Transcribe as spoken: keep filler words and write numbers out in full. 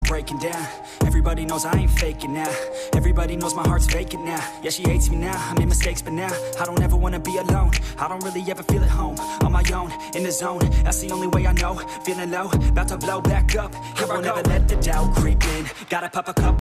breaking down. Everybody knows I ain't faking now. Everybody knows my heart's vacant now. Yeah, she hates me now, I made mistakes but now I don't ever wanna be alone. I don't really ever feel at home. On my own, in the zone, that's the only way I know. Feeling low, about to blow back up. I won't ever let the doubt creep in. Gotta pop a couple